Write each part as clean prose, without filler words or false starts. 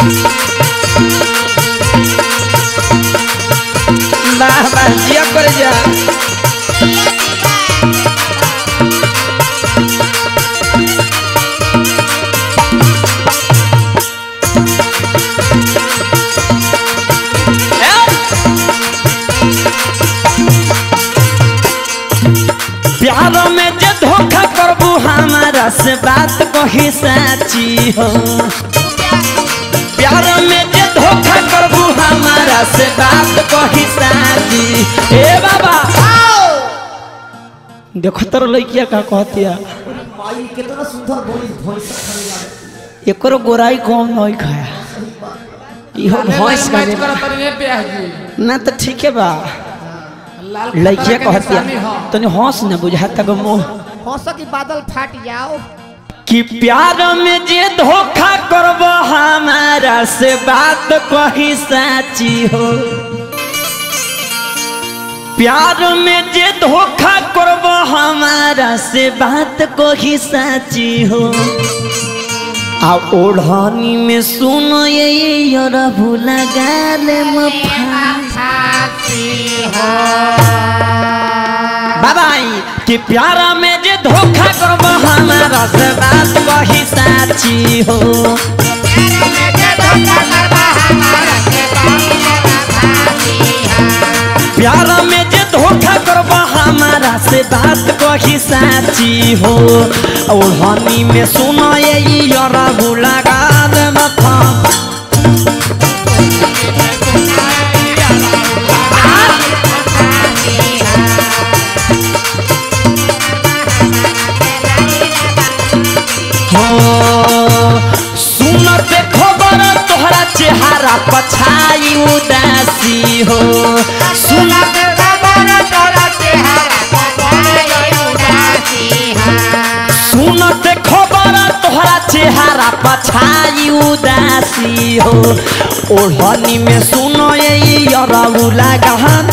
बाबा जिया कर जा प्यार में जे धोखा करबू हमारा से बात कही साची हो प्यार में जे धोखा करबू हमारा से बात कही साची ए बाबा देखो तर लइकिया का कहतिया माई कितना सुंदर बोली भैंस एकरो गोराई कौन नहीं खाया इहो भैंस का ना तो ठीक है बा लइकिया कहतिया तने हंस न बुझाता गो मोह हंस की बादल फाट जाओ कि प्यार में जे धोखा करबो हमारा से बात कही साची हो प्यार में जे धोखा करबो हमारा से बात कही साची हो आ ओढ़नी में सुनो ये योरा भूला गाले बाबाई कि प्यारा में जे धोखा करबो हमारा से बात कही साची हो प्यारा में जे धोखा करबो हमारा से बात कही साची हो ओढ़नी में सुनो ये योरा भूला गाले मथा सुनते खबर तोहरा चेहरा पछाई उदासी हो सुनते खबर तोहरा चेहरा पछाई उदासी सुनते खबर तोहरा चेहरा पछाई उदासी हो ओढ़नी में सुनो ये यरऊ लगन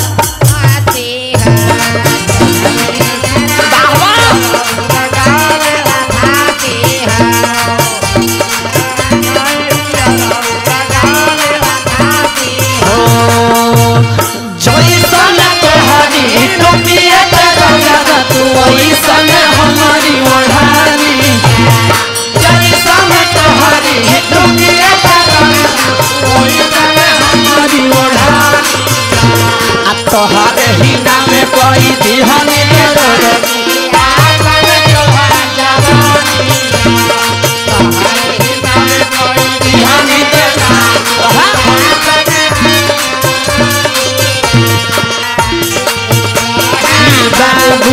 तोहरे ही नाम कोई दिहानी बाबू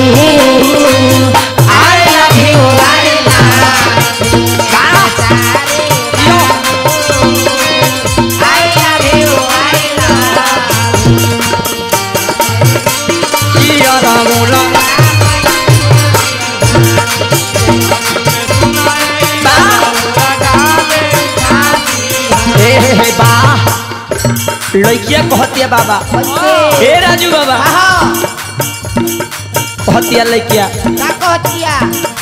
लइकिया कहतिया बाबा ए राजू बाबा कहतिया लइकिया का कहतिया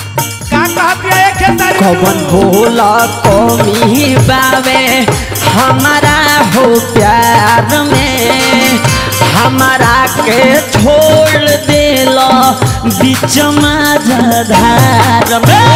कौन भोला कमी बावे हमारा हो प्यार में हमारा के छोड़ देला बीच माझधार में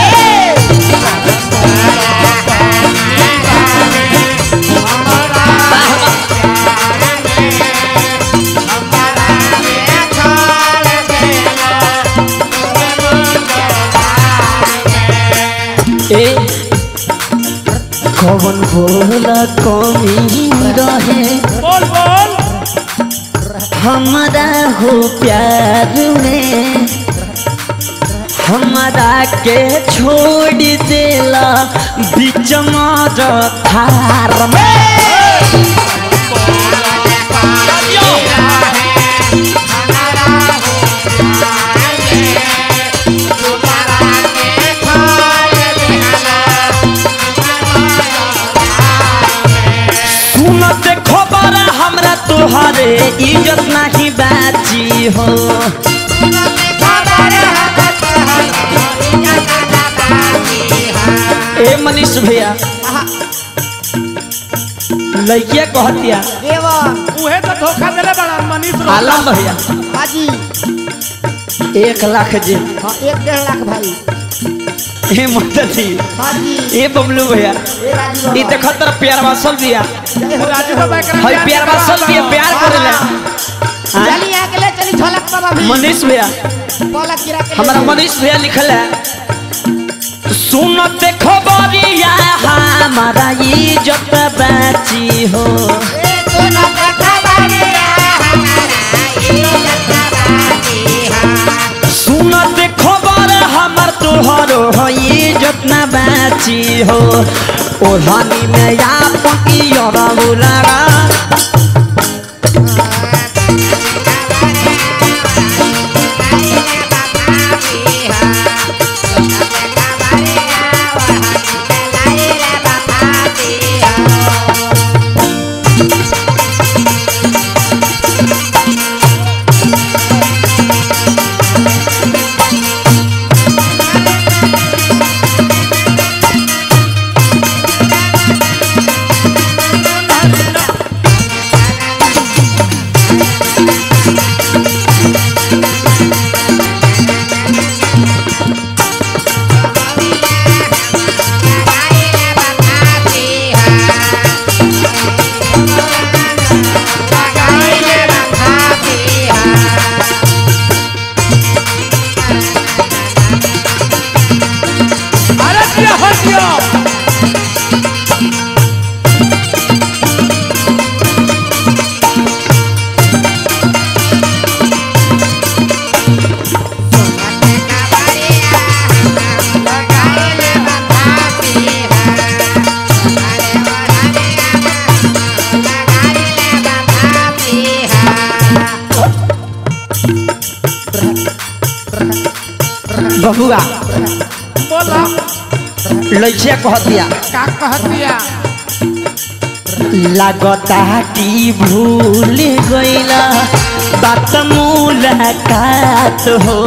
कौन भोला कमी रहे बोल बोल हमारा हो प्यार में हमारा के छोड़ देला बीच माझधार में तोहरे इज्जत नहीं बाची हो ए मनीष भैया लइके कहतिया देवर उहे तो धोखा देले बड़ा मनीष आलम भैया हाजी 1 लाख जी हाँ 1.5 लाख भाई हे मददी हाजी ए बबलू भैया ए राजू ई देख तर प्यार वासल दिया राजू बाबा एकरा हई प्यार वासल दिया प्यार करेला चली अगले चली झलक बाबा भी मनीष भैया पलक गिरा के हमारा मनीष भैया लिखल है सुनते खबरिया हमारा इज्जत बची हो ए सोना खबरिया सुनते खबर हमर तोहरो हो इज्जत न बची हो ओढ़नी में या पकिया लगा बबुआ बोला लइके कहतिया का कहतिया लगता टी भूल गईला बात मुलाकात हो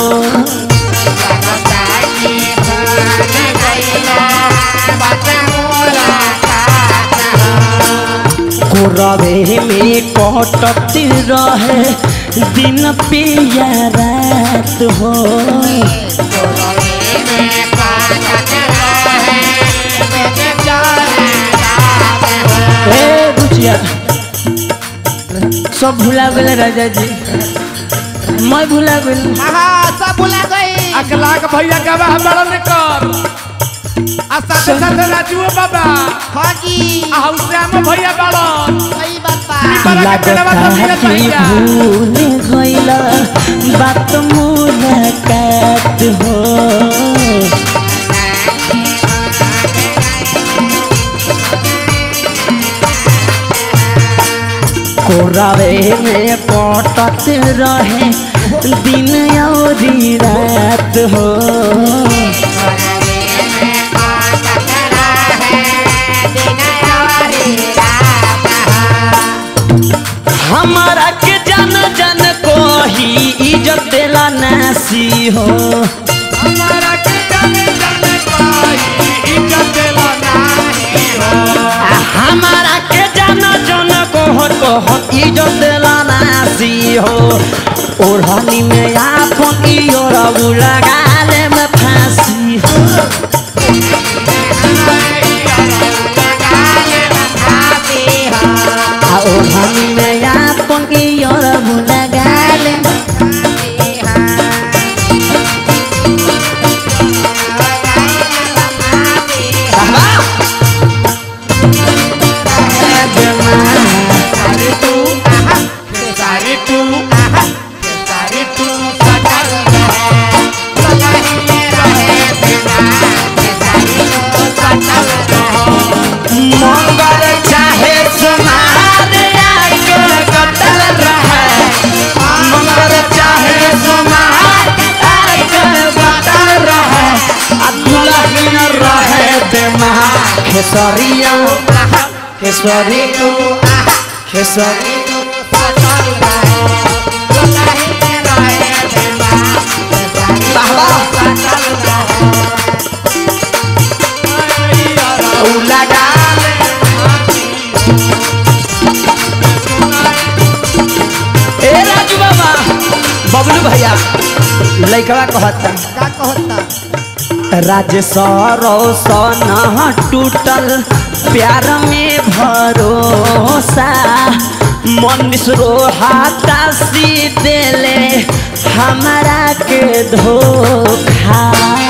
कोरबे में कटत रहे दिन पिया रात हो बुझिया सब भुला गए राजा जी मैं भुला गई हाँ सब भुला गई अखलाक भैया गवाह बड़न कर आ साथे साथे राजू बाबा हाजी आ श्याम भैया बड़न सही बात बा लगता कि भूल गईला बात मुलाकात हो कोरावे में कटत रहे दिन और रात हो हमारा के जन जन को ही इज्जत देला नासी हो हमारा के जन जन को ही इज्जत देला नासी हो हमारा के जन जन को इज्जत देला नासी हो ओढ़नी में आपन इयोरा लगा ले में फांसी हो ओढ़नी में आपन इयोरा लगा ले मंगल चाहे सुनार आके कटल रहे मंगल चाहे सुनार आके कटल रहे दुल्हन रहे बेमा खेसरिया खेसरी खेसरी लगा लइकवा कहता का कहता राजेश रोशन टूटल प्यार में भरोसा मनीष रोहाता सी देले हमारा के धोखा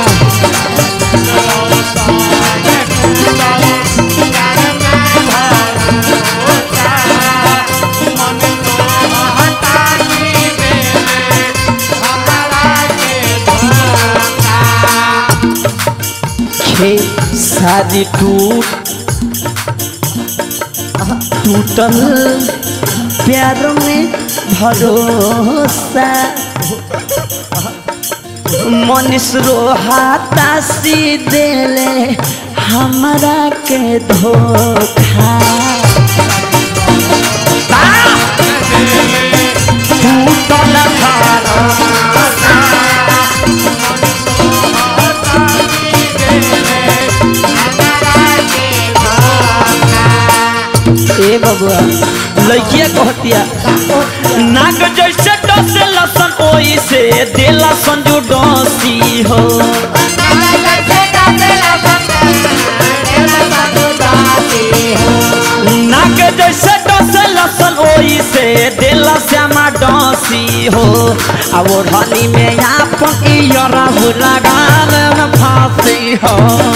शादी टूटल प्यार में भरोसा मनीष रोहाता सी देले हमारा के धोखा टूटल ए बबुआ लइकिया कहतिया नाग जैसे डसे लसन ओई से देला संजू डसी हो नाग जैसे डसे लसन ओई से देला श्यामा डसी हो आ ओढ़नी में आपन इयरा लगाल में फांसी हो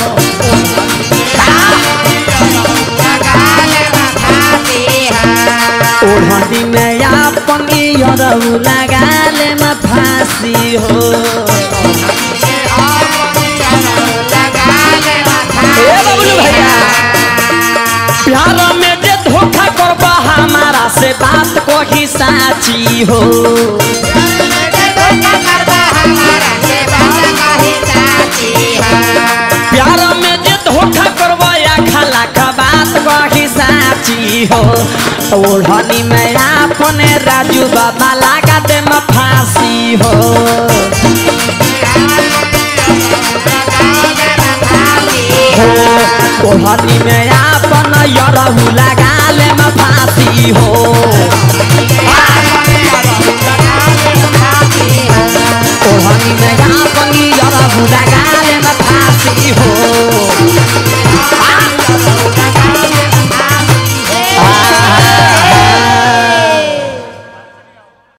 ओढ़नी में आपन इयरा लगाल में फांसी हो प्यार में जे धोखा करबा हमारा से बात को ही साची हो प्यार में जे धोखा करबा या खाला का बात को ही साची हो ओढ़नी में अपने राजू बाबा लगा दे में फांसी हो ओढ़नी में अपन यरहू लगा ले में फांसी हो ओढ़नी में अपन यरहू लगा ले में फांसी हो